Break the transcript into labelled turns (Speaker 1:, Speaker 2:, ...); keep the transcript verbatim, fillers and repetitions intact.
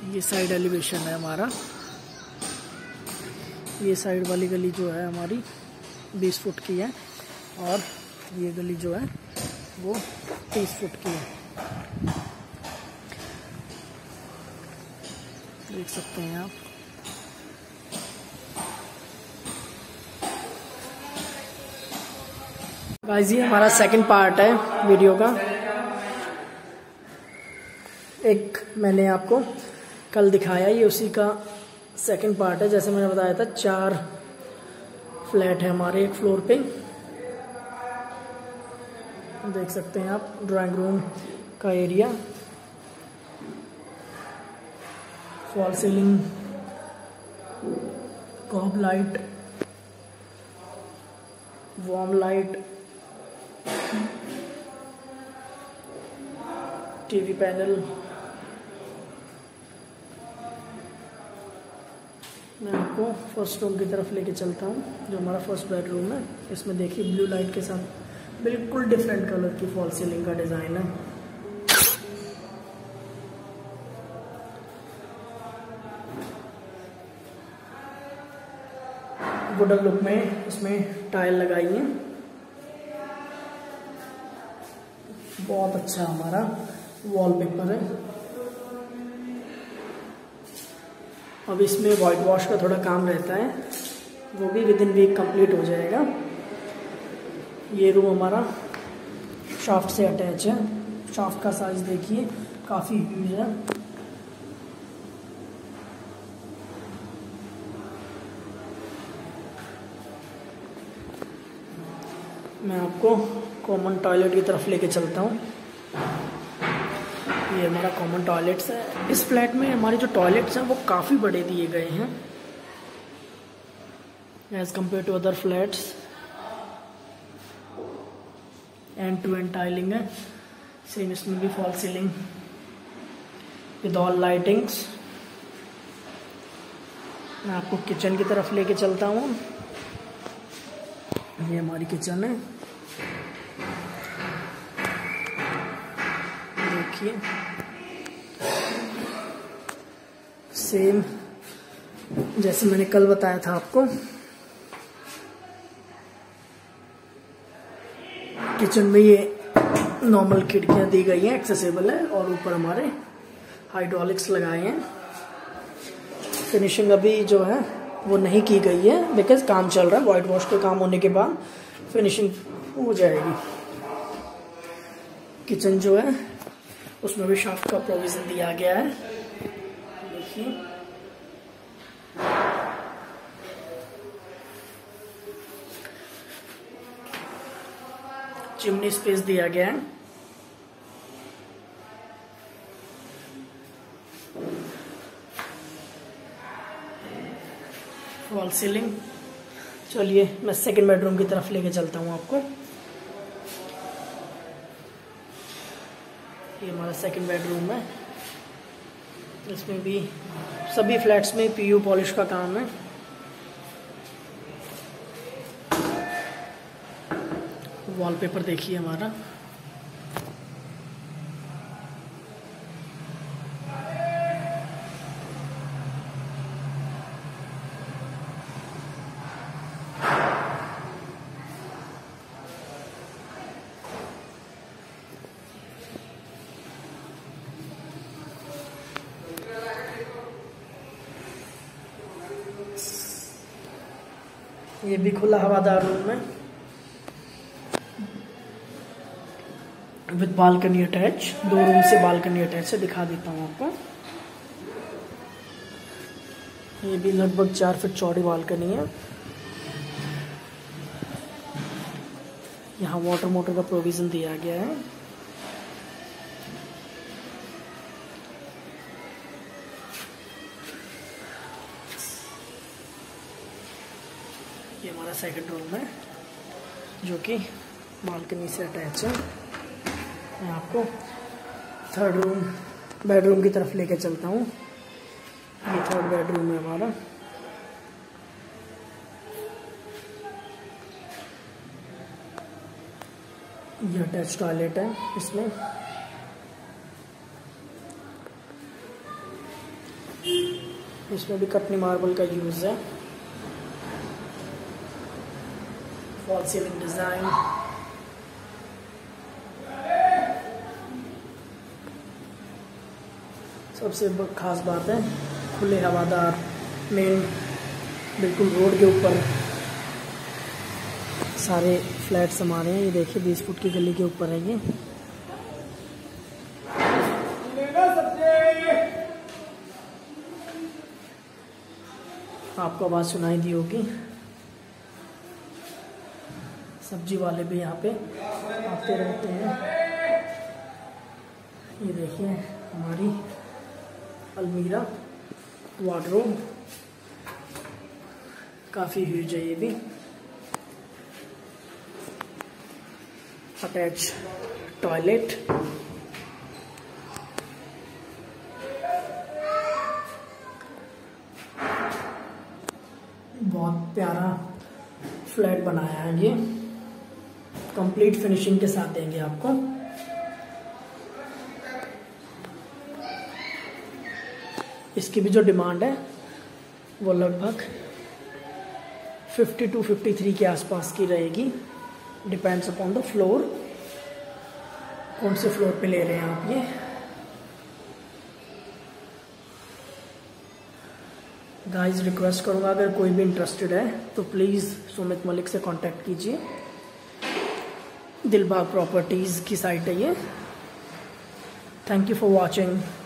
Speaker 1: ये side elevation है हमारा। ये साइड वाली गली जो है हमारी बीस फुट की है और ये गली जो है वो तीस फुट की है। देख सकते हैं आप। गाइस ये हमारा सेकंड पार्ट है वीडियो का। एक मैंने आपको कल दिखाया, ये उसी का सेकंड पार्ट है। जैसे मैंने बताया था चार फ्लैट है हमारे एक फ्लोर पे। देख सकते हैं आप ड्राइंग रूम का area, fall ceiling, cob light, warm light, TV panel. मैं आपको फर्स्ट रूम की तरफ लेके चलता हूँ जो हमारा फर्स्ट बेडरूम है। इसमें देखिए ब्लू लाइट के साथ बिल्कुल डिफरेंट कलर की फॉल सीलिंग का डिजाइन है। वुडन लुक में इसमें टाइल लगाई है। बहुत अच्छा हमारा वॉलपेपर है। अब इसमें वाइट वॉश का थोड़ा काम रहता है, वो भी विद इन वीक कंप्लीट हो जाएगा। ये रूम हमारा शाफ्ट से अटैच है। शाफ्ट का साइज देखिए काफ़ी ह्यूज है। मैं आपको कॉमन टॉयलेट की तरफ लेके चलता हूँ। ये हमारा कॉमन टॉयलेट्स है। इस फ्लैट में हमारे जो टॉयलेट्स हैं वो काफ़ी बड़े दिए गए हैं as compare to other flats. End to end tiling है। सेम इसमें भी fall ceiling with all lightings. मैं आपको किचन की तरफ लेके चलता हूँ। ये हमारी किचन है। देखिए सेम जैसे मैंने कल बताया था आपको, किचन में ये नॉर्मल खिड़कियां दी गई हैं, एक्सेसिबल है। और ऊपर हमारे हाइड्रोलिक्स लगाए हैं। फिनिशिंग अभी जो है वो नहीं की गई है बिकॉज काम चल रहा है। वाइट वॉश के काम होने के बाद फिनिशिंग हो जाएगी। किचन जो है उसमें भी शाफ्ट का प्रोविजन दिया गया है। देखिए चिमनी स्पेस दिया गया है। Wall ceiling. चलिए मैं सेकंड बेडरूम की तरफ लेके चलता हूँ आपको। ये हमारा सेकंड बेडरूम है। इसमें भी सभी फ्लैट्स में पीयू पॉलिश का काम है। वॉलपेपर देखिए हमारा। ये भी खुला हवादार रूम है विद बालकनी अटैच। दो रूम से बालकनी अटैच है। दिखा देता हूँ आपको। ये भी लगभग चार फीट चौड़ी बालकनी है। यहाँ वाटर मोटर का प्रोविजन दिया गया है। ये हमारा सेकंड रूम है जो कि बालकनी से अटैच है। मैं आपको थर्ड रूम बेडरूम की तरफ लेके चलता हूँ। ये थर्ड बेडरूम है हमारा। ये अटैच टॉयलेट है इसमें। इसमें भी कटनी मार्बल का यूज़ है। फॉल सीलिंग डिज़ाइन, सबसे खास बात है खुले हवादार, मेन बिल्कुल रोड के ऊपर सारे फ्लैट्स हमारे हैं। ये देखिए बीस फुट की गली के ऊपर है ये। आपको आवाज़ सुनाई दी होगी, सब्जी वाले भी यहाँ पे आते रहते हैं। ये देखिए हमारी अलमीरा, वार्डरोब, काफ़ी ह्यूज है ये भी। अटैच टॉयलेट, बहुत प्यारा फ्लैट बनाया है ये, कंप्लीट फिनिशिंग के साथ देंगे आपको। इसकी भी जो डिमांड है वो लगभग फिफ्टी टू फिफ्टी थ्री के आसपास की रहेगी, डिपेंड्स अपॉन द फ्लोर, कौन से फ्लोर पे ले रहे हैं आप। ये गाइस रिक्वेस्ट करूंगा अगर कोई भी इंटरेस्टेड है तो प्लीज़ सुमित मलिक से कांटेक्ट कीजिए। दिलबाग प्रॉपर्टीज़ की साइट है ये। Thank you for watching.